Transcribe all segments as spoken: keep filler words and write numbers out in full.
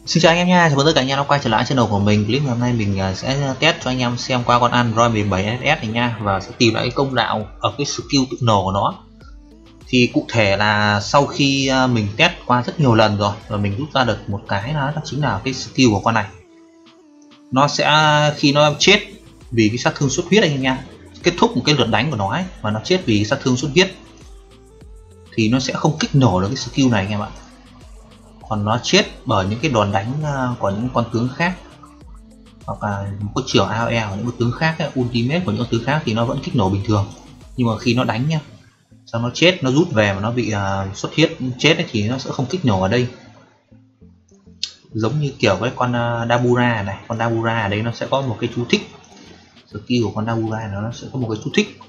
Xin chào anh em nha, chào mừng tất cả anh em đã quay trở lại channel của mình. Clip ngày hôm nay mình sẽ test cho anh em xem qua con Android mười bảy ét ét này nha, và sẽ tìm lại cái công đạo ở cái skill tự nổ của nó. Thì cụ thể là sau khi mình test qua rất nhiều lần rồi và mình rút ra được một cái đó, đó chính là cái skill của con này. Nó sẽ khi nó chết vì cái sát thương xuất huyết anh em nha, kết thúc một cái lượt đánh của nó ấy, và nó chết vì sát thương xuất huyết thì nó sẽ không kích nổ được cái skill này anh em ạ. Còn nó chết bởi những cái đòn đánh của những con tướng khác, hoặc là một cái trưởng a o e của những cái tướng khác ấy, ultimate của những tướng khác thì nó vẫn kích nổ bình thường. Nhưng mà khi nó đánh nhá, sau nó chết, nó rút về mà nó bị uh, xuất huyết chết ấy, thì nó sẽ không kích nổ ở đây. Giống như kiểu với con uh, Dabura này, con Dabura ở đây nó sẽ có một cái chú thích. Skill của con Dabura này nó sẽ có một cái chú thích.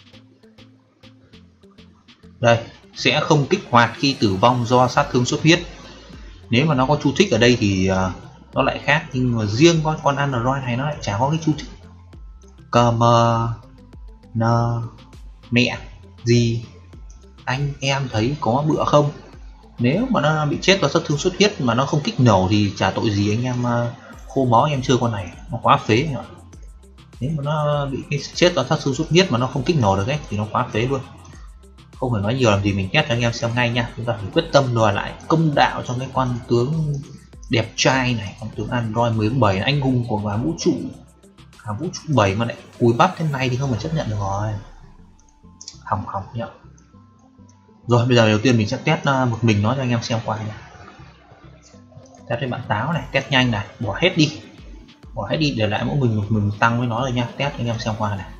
Đây, sẽ không kích hoạt khi tử vong do sát thương xuất huyết. Nếu mà nó có chú thích ở đây thì uh, nó lại khác, nhưng mà riêng con con Android này nó lại chả có cái chú thích. Cờ mờ nờ mẹ gì anh em thấy có bựa không? Nếu mà nó bị chết do sát thương xuất huyết mà nó không kích nổ thì chả tội gì anh em uh, khô máu anh em chơi con này, nó quá phế rồi. Nếu mà nó bị cái chết do sát thương xuất huyết mà nó không kích nổ được ấy thì nó quá phế luôn. Không phải nói nhiều làm gì, mình test cho anh em xem ngay nha. Chúng ta phải quyết tâm đòi lại công đạo cho cái con tướng đẹp trai này, con tướng Android mười bảy này, anh hùng của cả vũ trụ, cả vũ trụ bảy mà lại cùi bắp thế này thì không phải chấp nhận được rồi. Hỏng hỏng nhá. Rồi bây giờ đầu tiên mình sẽ test một mình nó cho anh em xem qua nha. Test với bạn táo này, test nhanh này, bỏ hết đi, bỏ hết đi để lại mỗi mình một mình tăng với nó rồi nha. Test cho anh em xem qua này.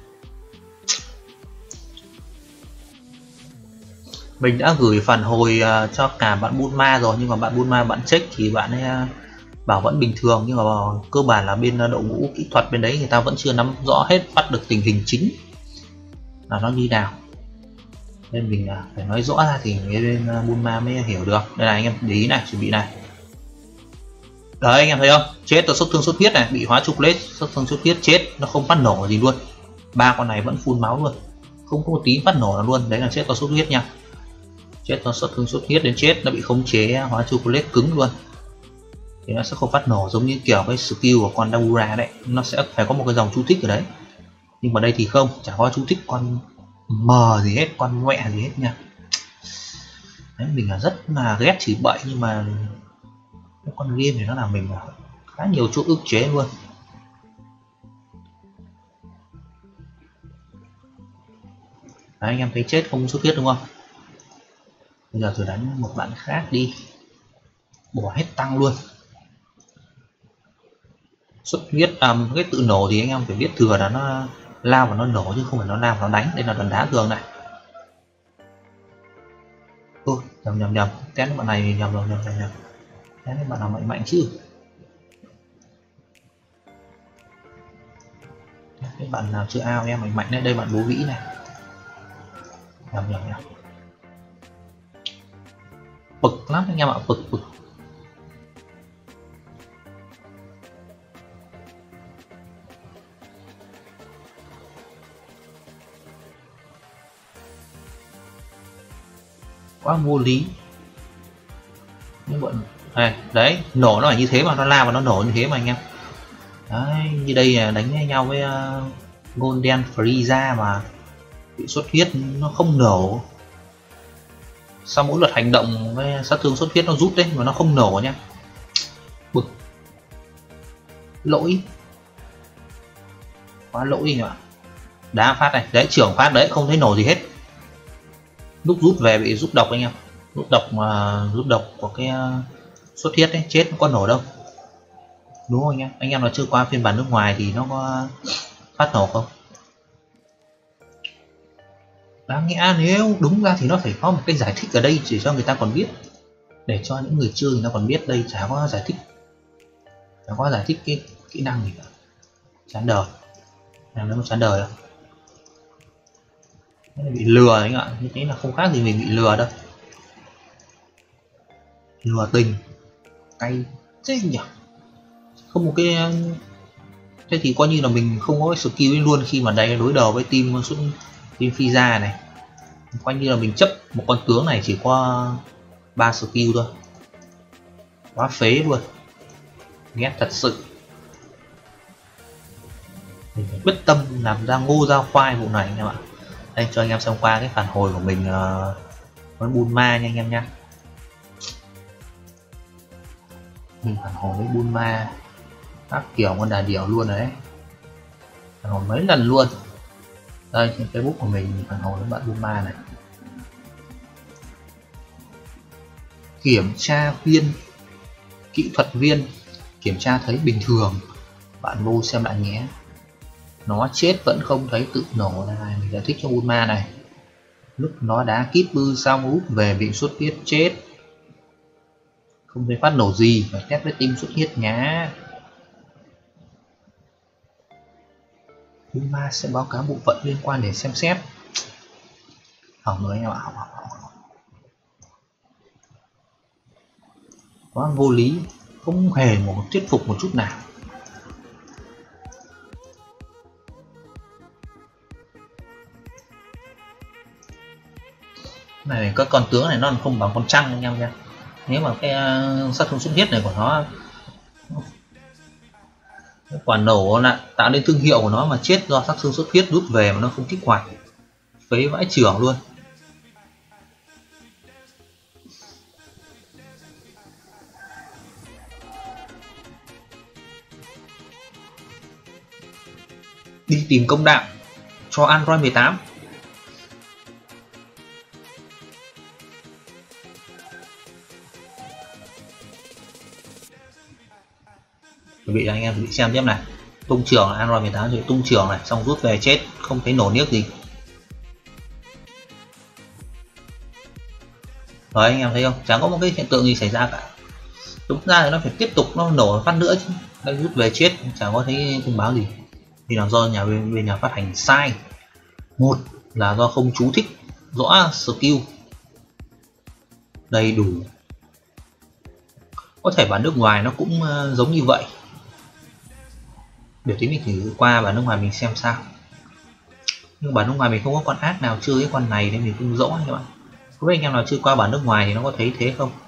Mình đã gửi phản hồi uh, cho cả bạn Bulma rồi, nhưng mà bạn Bulma bạn check thì bạn ấy uh, bảo vẫn bình thường, nhưng mà cơ bản là bên uh, đội ngũ kỹ thuật bên đấy người ta vẫn chưa nắm rõ hết, bắt được tình hình chính là nó như nào, nên mình uh, phải nói rõ ra thì bên uh, Bulma mới hiểu được. Đây là anh em để ý này, chuẩn bị này. Đấy anh em thấy không, chết do sát thương xuất huyết này, bị hóa chocolate, sát thương xuất huyết chết, nó không phát nổ gì luôn. Ba con này vẫn phun máu luôn, không có một tí phát nổ nào luôn. Đấy là chết do xuất huyết nha, chết do sát thương xuất huyết đến chết, nó bị khống chế hóa chocolate cứng luôn thì nó sẽ không phát nổ giống như kiểu cái skill của con Dabura đấy, nó sẽ phải có một cái dòng chú thích ở đấy. Nhưng mà đây thì không, chả có chú thích con mờ gì hết, con mẹ gì hết nha. Đấy, mình là rất là ghét chửi bậy, nhưng mà cái con game này nó làm mình là khá nhiều chỗ ức chế luôn. Đấy, anh em thấy chết không xuất huyết đúng không? Bây giờ thử đánh một bạn khác đi, bỏ hết tăng luôn. Xuất huyết um, cái tự nổ thì anh em phải biết thừa là nó lao và nó nổ chứ không phải nó lao và nó đánh. Đây là đòn đá thường này. Ôi nhầm nhầm nhầm, test bạn này nhầm nhầm nhầm nhầm nhầm. Test bạn nào mạnh mạnh chứ. Cái bạn nào chưa ao em mạnh mạnh đấy, đây bạn bố vĩ này. Nhầm nhầm nhầm. Bực lắm anh em ạ, bực bực. Quá vô lý. Những bọn này, đấy, nổ nó phải như thế mà, nó lao và nó nổ như thế mà anh em. Đấy, như đây là đánh nhau với uh, Golden Frieza mà bị xuất huyết nó không nổ. Sau mỗi lượt hành động với sát thương xuất huyết nó rút đấy mà nó không nổ nhá. Bực. Lỗi. Quá lỗi nhỉ. Đá phát này, đấy trưởng phát đấy không thấy nổ gì hết. Lúc rút về bị rút độc anh em. Rút độc mà uh, rút độc của cái uh, xuất huyết đấy, chết nó có nổ đâu. Đúng không anh em? Anh em nào chưa qua phiên bản nước ngoài thì nó có phát nổ không? Đáng nhẽ nếu đúng ra thì nó phải có một cái giải thích ở đây để cho người ta còn biết, để cho những người chơi người ta còn biết. Đây chả có giải thích, chả có giải thích cái kỹ năng gì cả. Chán đời, làm nó chán đời không? Bị lừa anh ạ, như thế là không khác gì mình bị lừa đâu. Lừa tình, cay thế nhỉ. Không một cái, thế thì coi như là mình không có cái skill luôn khi mà đây đối đầu với team xuất team Frieza này. Coi như là mình chấp một con tướng này chỉ có ba skill thôi, quá phế luôn. ghét thật sự. Mình phải quyết tâm làm ra ngô ra khoai vụ này anh em ạ. Đây cho anh em xem qua cái phản hồi của mình uh, con Bulma nha anh em nha. Mình phản hồi với Bulma các kiểu con đà điểu luôn đấy, phản hồi mấy lần luôn. Đây trên Facebook của mình, mình phản hồi với bạn Bulma này. Kiểm tra viên, kỹ thuật viên kiểm tra thấy bình thường, bạn vô xem lại nhé. Nó chết vẫn không thấy tự nổ này. Mình giải thích cho Bulma này. Lúc nó đá kít bư xong úp về bị xuất huyết chết, không thấy phát nổ gì, phải test với tim xuất huyết nhá. Bulma sẽ báo cáo bộ phận liên quan để xem xét. Hỏng rồi anh em ạ, hỏng hỏng hỏng. Quá vô lý, không hề một thuyết phục một chút nào. Này các con tướng này nó không bằng con trăng anh em nha. Nếu mà cái uh, sát thương xuất huyết này của nó, cái quả nổ là tạo nên thương hiệu của nó mà chết do sát thương xuất huyết rút về mà nó không kích hoạt, phế vãi trưởng luôn. Đi tìm công đạo cho Android mười tám. Chuẩn bị cho anh em chuẩn bị xem tiếp này. Tung trưởng Android mười tám rồi, tung trưởng này xong rút về chết, không thấy nổ niếc gì. Rồi anh em thấy không, chẳng có một cái hiện tượng gì xảy ra cả. Đúng ra thì nó phải tiếp tục nó nổ phát nữa chứ, đây rút về chết chẳng có thấy thông báo gì. Thì là do nhà bên, bên nhà phát hành sai. Một là do không chú thích rõ skill đầy đủ. Có thể bản nước ngoài nó cũng uh, giống như vậy. Để tí mình thử qua bản nước ngoài mình xem sao. Nhưng bản nước ngoài mình không có con ác nào chơi cái con này nên mình không rõ các bạn. Không biết anh em nào chơi qua bản nước ngoài thì nó có thấy thế không?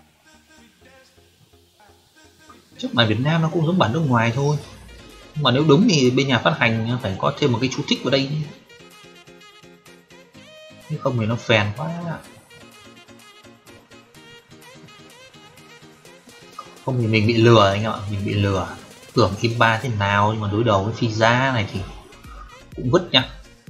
Chắc bản Việt Nam nó cũng giống bản nước ngoài thôi. Nhưng mà nếu đúng thì bên nhà phát hành phải có thêm một cái chú thích vào đây. Nếu không thì nó phèn quá. Không thì mình bị lừa anh ạ, mình bị lừa. Tưởng kim ba thế nào nhưng mà đối đầu với phi giá này thì cũng vứt nha.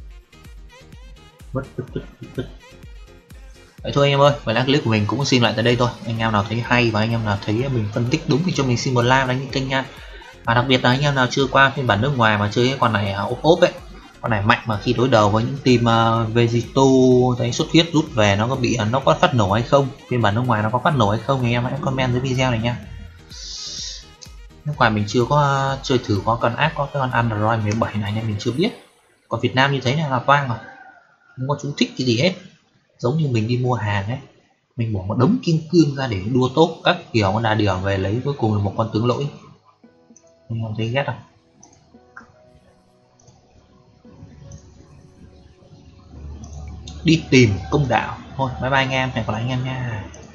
Vứt vứt vứt vứt. Vậy thôi anh em ơi, vậy là clip của mình cũng xin lại tới đây thôi. Anh em nào thấy hay và anh em nào thấy mình phân tích đúng thì cho mình xin một like đánh kênh nha. Và đặc biệt là anh em nào chưa qua phiên bản nước ngoài mà chơi cái con này ốp ốp ấy, con này mạnh mà khi đối đầu với những team uh, Vegito thấy xuất huyết rút về nó có bị nó có phát nổ hay không, phiên bản nước ngoài nó có phát nổ hay không thì em hãy comment dưới video này nha. Nước ngoài mình chưa có chơi thử có con ác có cái con Android mười bảy này nên mình chưa biết. Còn Việt Nam như thế này là toang rồi, không có chú thích cái gì hết. Giống như mình đi mua hàng ấy, mình bỏ một đống kim cương ra để đua tốt các kiểu con đà điểu về lấy cuối cùng là một con tướng lỗi. Anh em thấy ghét không? Đi tìm công đạo thôi. Bye bye anh em, hẹn gặp lại anh em nha.